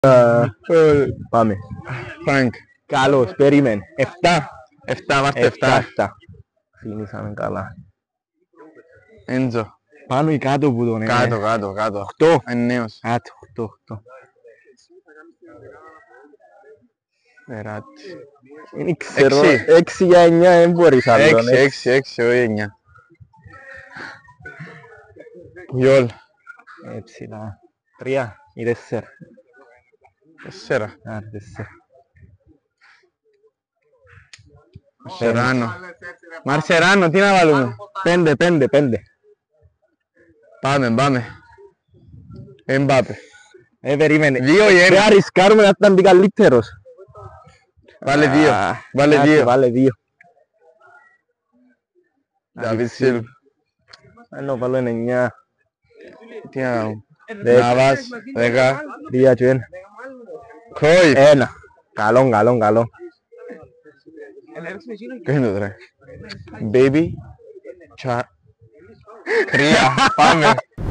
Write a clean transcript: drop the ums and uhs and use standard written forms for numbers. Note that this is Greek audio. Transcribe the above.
Πάμε. Φρανκ. Καλώς, περίμενε. 7. 7, βάστε 7. Ξεκινήσαμε καλά. Έντζο. Πάνω ή κάτω που τον Κάτω, κάτω, κάτω. 8. Είναι νέος. Κάτω, 8. Νεράτη. Δεν ξέρω, 6 για 9 δεν μπορείς άλλο. 6, όχι 9. Γιόλ. Ψηλά. 3 ή 4. 4. 4. Μαρσεράνο. Μαρσεράνο, τι να βάλουμε. 5. Πάμε. Εμπάπε. Περίμενε. 2 ή 1. Δεν ρισκάρουμε να ήταν πει καλύτερος. Βάλε 2. Βάλε 2. Βάλε 2. Νταβίτ Σίλβ. Ενώ βάλω 9. Τι να κάνουμε. Ναβάς. 10. 3 και 1. Κρόιφ. 1. Καλό. Ποιο είναι το τώρα. Baby. 3. Πάμε.